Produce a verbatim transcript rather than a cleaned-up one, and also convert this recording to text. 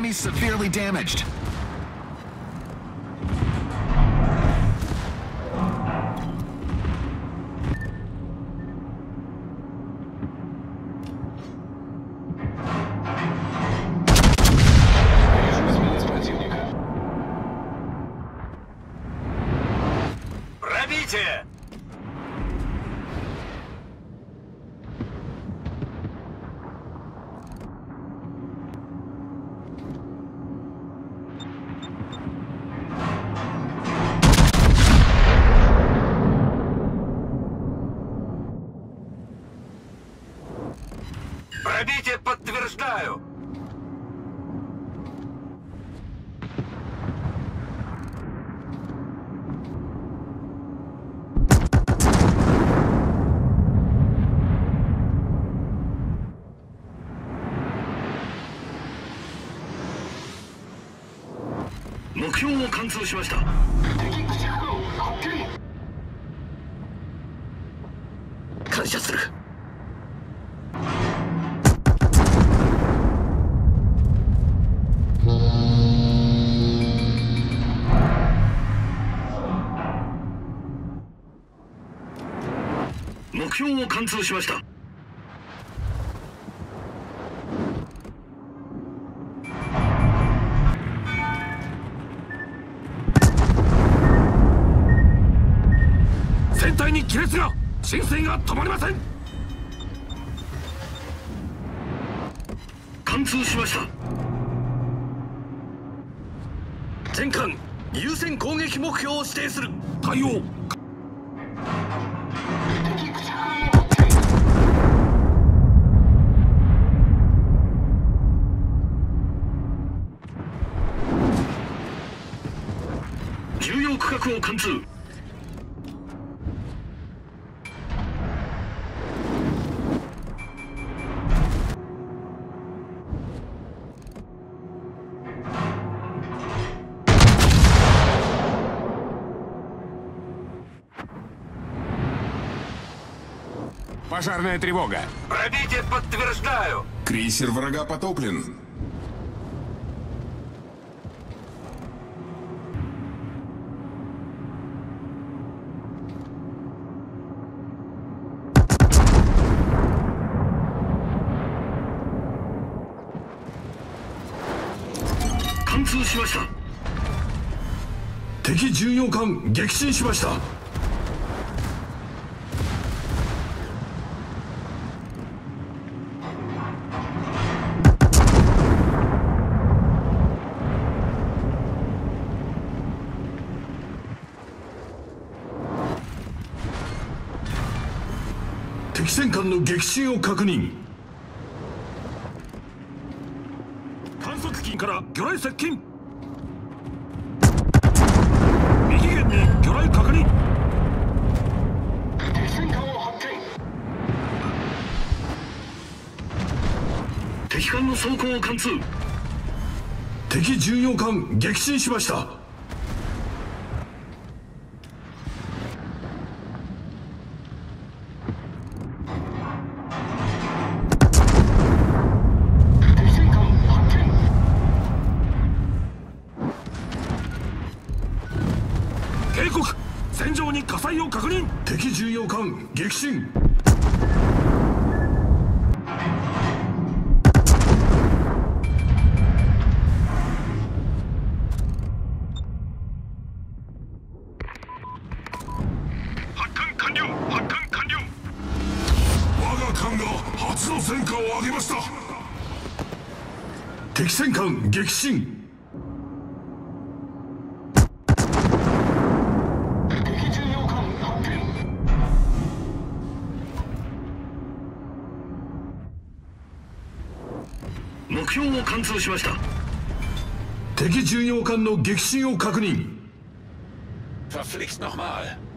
Enemy severely damaged. Пробитие! Пробитие подтверждаю! 目標を貫通しました。感謝する。目標を貫通しました。船体に亀裂が、浸水が止まりません。貫通しました。全艦優先攻撃目標を指定する。対応。重要区画を貫通。 Пожарная тревога. Пробитие подтверждаю. Крейсер врага потоплен. 貫通しました。敵巡洋艦撃沈しました。敵戦艦の撃沈を確認。観測機から魚雷接近。右舷に魚雷確認。敵戦艦を発見。敵艦の装甲を貫通。敵巡洋艦撃沈しました。警告、船上に火災を確認。敵巡洋艦撃沈。発艦完了。発艦完了。我が艦が初の戦果を上げました。敵戦艦撃沈。目標を貫通しました。敵巡洋艦の撃沈を確認。 Verflixt nochmal.